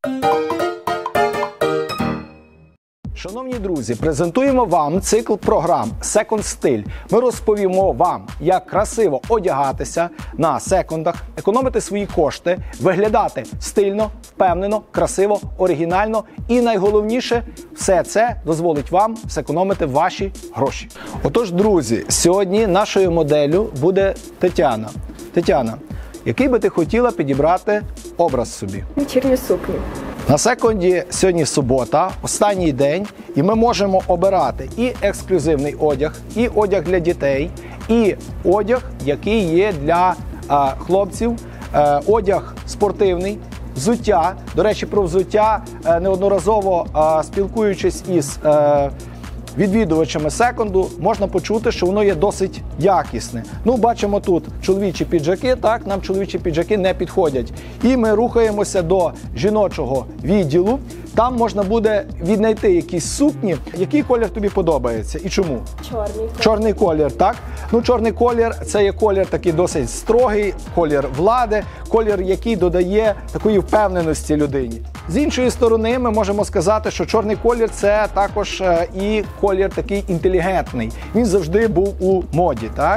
Шановні друзі, презентуємо вам цикл програм «Секонд Стиль». Ми розповімо вам, як красиво одягатися на секондах, економити свої кошти, виглядати стильно, впевнено, красиво, оригінально і найголовніше, все це дозволить вам зекономити ваші гроші. Отож, друзі, сьогодні нашою моделлю буде Тетяна. Тетяна, який би ти хотіла підібрати образ собі? Вечірню сукню. На секонді сьогодні субота, останній день, і ми можемо обирати і ексклюзивний одяг, і одяг для дітей, і одяг, який є для хлопців, одяг спортивний, взуття. До речі, про взуття неодноразово спілкуючись із відвідувачами секонду, можна почути, що воно є досить якісне. Ну, бачимо тут чоловічі піджаки, так, нам чоловічі піджаки не підходять. І ми рухаємося до жіночого відділу. Там можна буде віднайти якісь сукні. Який колір тобі подобається і чому? Чорний колір. Чорний колір, так? Ну, чорний колір – це є колір такий досить строгий, колір влади, колір, який додає такої впевненості людині. З іншої сторони, ми можемо сказати, що чорний колір – це також і колір такий інтелігентний. Він завжди був у моді, так?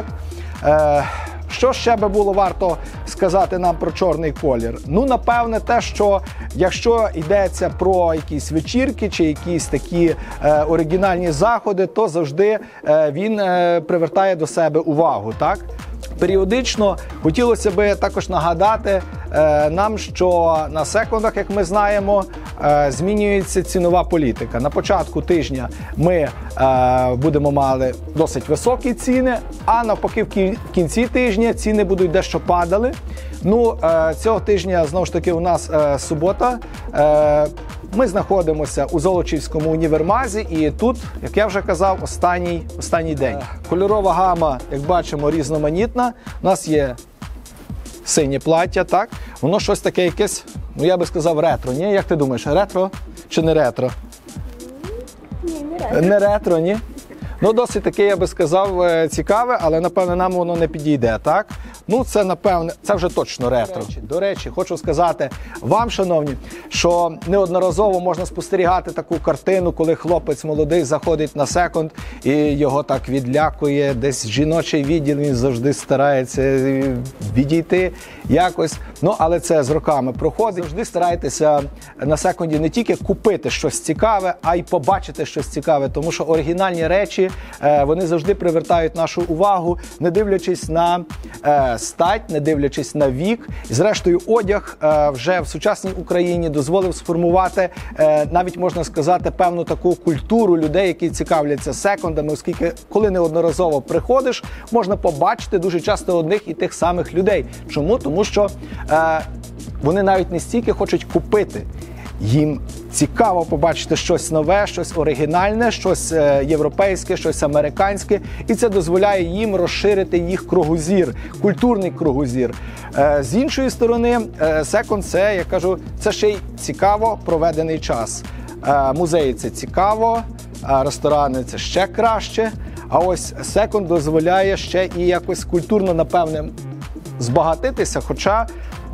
Що ще би було варто сказати нам про чорний колір? Ну, напевне, те, що якщо йдеться про якісь вечірки чи якісь такі оригінальні заходи, то завжди він привертає до себе увагу, так? Періодично хотілося би також нагадати нам, що на секондах, як ми знаємо, змінюється цінова політика. На початку тижня ми будемо мали досить високі ціни, а навпаки в кінці тижня ціни будуть дещо падали. Ну, цього тижня, знову ж таки, у нас субота. Ми знаходимося у Золочівському універмазі і тут, як я вже казав, останній день. Кольорова гама, як бачимо, різноманітна. У нас є синє плаття, так? Воно щось таке якесь, ну я би сказав, ретро. Ні? Як ти думаєш, ретро чи не ретро? Ні, не ретро. Не ретро, ні? Ну, досить таке, я би сказав, цікаве, але, напевне, нам воно не підійде, так? Ну, це, напевне, це вже точно ретро. До речі, хочу сказати вам, шановні, що неодноразово можна спостерігати таку картину, коли хлопець молодий заходить на секонд і його так відлякує десь жіночий відділ, він завжди старається відійти якось. Ну, але це з роками проходить. Завжди старайтеся на секонді не тільки купити щось цікаве, а й побачити щось цікаве, тому що оригінальні речі, вони завжди привертають нашу увагу, не дивлячись на стать, не дивлячись на вік. І зрештою, одяг вже в сучасній Україні дозволив сформувати, навіть можна сказати, певну таку культуру людей, які цікавляться секондами, оскільки коли неодноразово приходиш, можна побачити дуже часто одних і тих самих людей. Чому? Тому що вони навіть не стільки хочуть купити. Їм цікаво побачити щось нове, щось оригінальне, щось європейське, щось американське. І це дозволяє їм розширити їх кругозір, культурний кругозір. З іншої сторони, секонд – це, я кажу, це ще й цікаво проведений час. Музеї – це цікаво, ресторани – це ще краще. А ось секонд дозволяє ще і якось культурно, напевне, збагатитися, хоча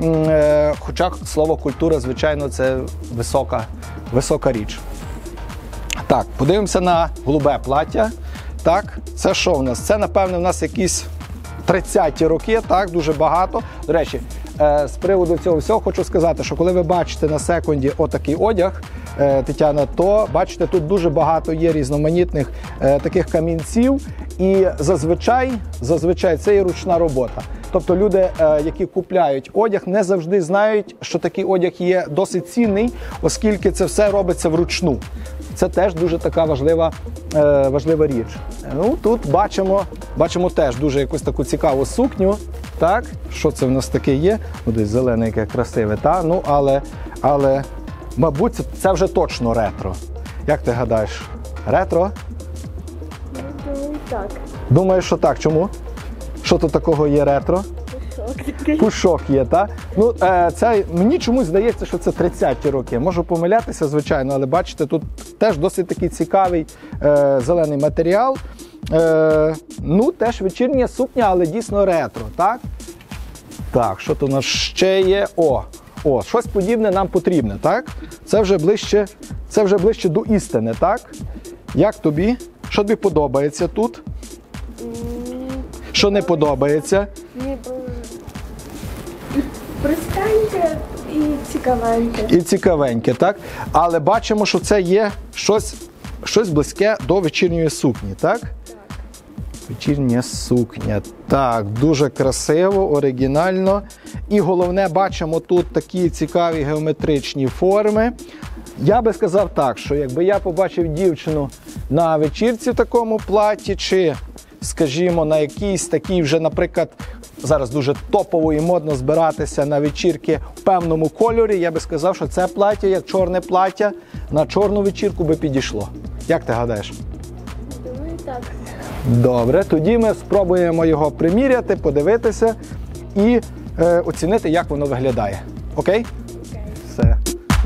слово культура, звичайно, це висока річ. Так, подивимося на голубе плаття. Так, це що в нас? Це, напевне, в нас якісь 30-ті роки, так, дуже багато. До речі, з приводу цього всього хочу сказати, що коли ви бачите на секонді отакий одяг, Тетяна, то, бачите, тут дуже багато є різноманітних таких камінців, і зазвичай це є ручна робота. Тобто люди, які купляють одяг, не завжди знають, що такий одяг є досить цінний, оскільки це все робиться вручну. Це теж дуже така важлива річ. Ну, тут бачимо теж дуже якусь таку цікаву сукню. Так, що це в нас таке є? Десь зелене, яке красиве, та? Ну, але, мабуть, це вже точно ретро. Як ти гадаєш? Ретро? Думаю, так. Думаєш, що так? Чому? Що тут такого є ретро? Пушок. Пушок є, так? Ну, це, мені чомусь здається, що це 30-ті роки. Можу помилятися, звичайно, але бачите, тут теж досить такий цікавий зелений матеріал. Ну, теж вечірня сукня, але дійсно ретро, так? Так, що тут у нас ще є? О, щось подібне нам потрібне, так? Це вже ближче до істини, так? Як тобі? Що тобі подобається тут? Що не подобається? Ніби простеньке і цікавеньке. І цікавеньке, так? Але бачимо, що це є щось близьке до вечірньої сукні, так? Так. Вечірня сукня. Так, дуже красиво, оригінально. І головне, бачимо тут такі цікаві геометричні форми. Я би сказав так, що якби я побачив дівчину на вечірці в такому платі, чи, скажімо, на якійсь такій вже, наприклад, зараз дуже топово і модно збиратися на вечірки в певному кольорі, я би сказав, що це плаття, як чорне плаття, на чорну вечірку би підійшло. Як ти гадаєш? Думаю, так. Добре, тоді ми спробуємо його приміряти, подивитися і оцінити, як воно виглядає. Окей? Окей. Все.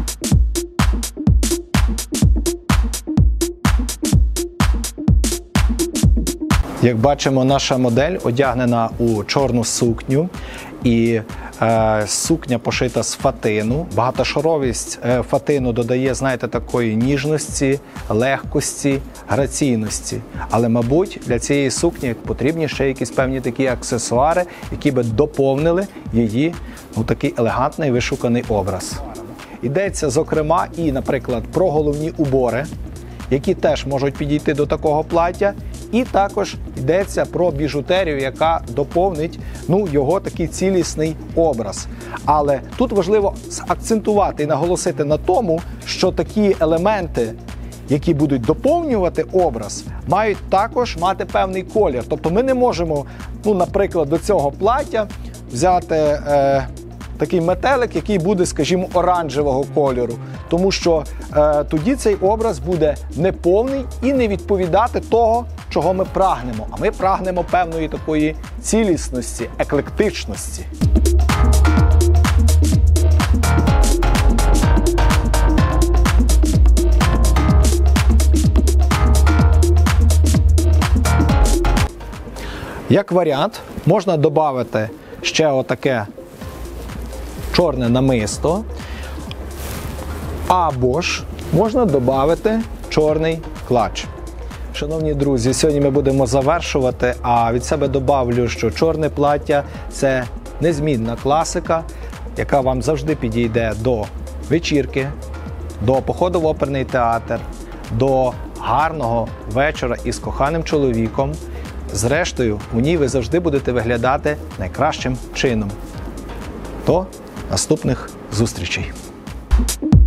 Як бачимо, наша модель одягнена у чорну сукню, і сукня пошита з фатину. Багатошаровість фатину додає, знаєте, такої ніжності, легкості, граційності. Але, мабуть, для цієї сукні потрібні ще якісь певні такі аксесуари, які би доповнили її такий елегантний вишуканий образ. Йдеться, зокрема, і, наприклад, про головні убори, які теж можуть підійти до такого плаття. І також йдеться про біжутерію, яка доповнить його такий цілісний образ. Але тут важливо акцентувати і наголосити на тому, що такі елементи, які будуть доповнювати образ, мають також мати певний колір. Тобто ми не можемо, наприклад, до цього плаття взяти такий метелик, який буде, скажімо, оранжевого кольору. Тому що тоді цей образ буде неповний і не відповідати того, чого ми прагнемо. А ми прагнемо певної такої цілісності, еклектичності. Як варіант, можна додати ще отаке чорне намисто, або ж можна додати чорний клач. Шановні друзі, сьогодні ми будемо завершувати, а від себе добавлю, що чорне плаття – це незмінна класика, яка вам завжди підійде до вечірки, до походу в оперний театр, до гарного вечора із коханим чоловіком. Зрештою, у ній ви завжди будете виглядати найкращим чином. До наступних зустрічей!